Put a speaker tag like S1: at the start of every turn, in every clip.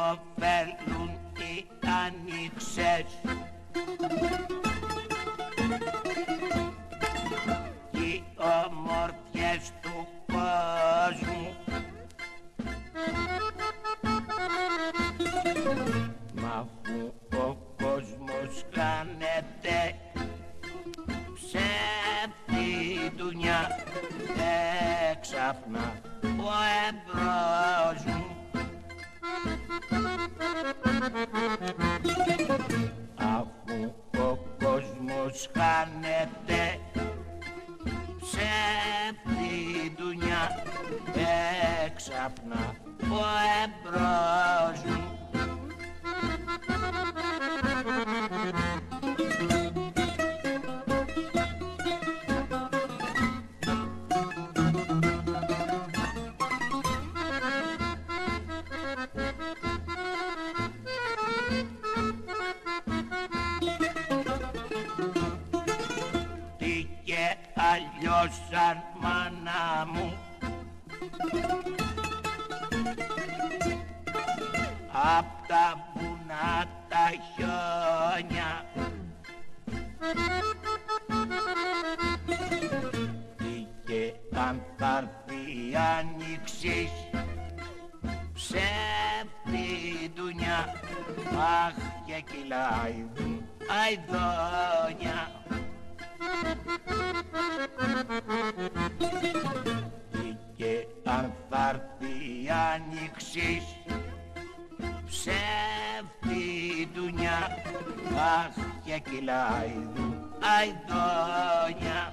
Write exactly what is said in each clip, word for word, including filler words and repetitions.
S1: ωφέλουν οι άνοιξες κι οι ομορφιές του κόσμου. Μα αφού ο κόσμος κάνεται ψεύτη ντουνιά, έξαφνα ο εμπρός μου αφού ο κόσμος χάνεται ψεύτη ντουνιά, έξαφνα ο εμπρός μου. Τι και αλλιώς σαν μάνα μου απ' τα βουνά τα χιόνια, τι και αν θα έρθει η άνοιξης ψεύτη ντουνιά, αχ και κυλάει αηδόνια. Τι και αν θα έρθει η άνοιξης ψεύτη ντουνιά, αχ και κυλάει αηδόνια.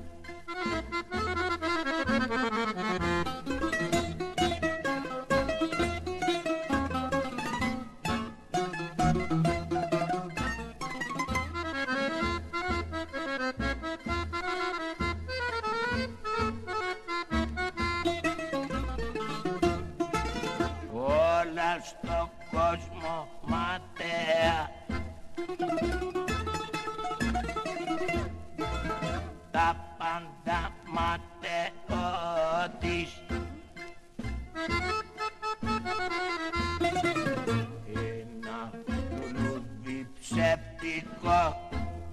S1: Όλα στο κόσμο ματέα, τα πάντα ματαιώτης, ένα λουλούδι ψεύτικο,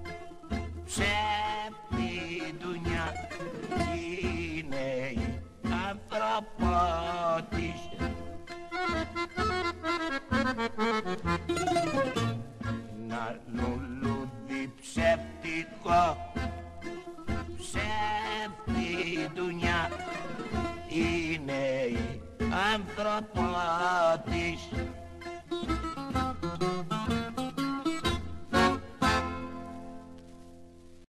S1: ψεύτη ντουνιά, είναι η ανθρωπότης. Ένα λουλούδι ψεύτικο, ψεύτη ντουνιά, είναι η ανθρωπότης.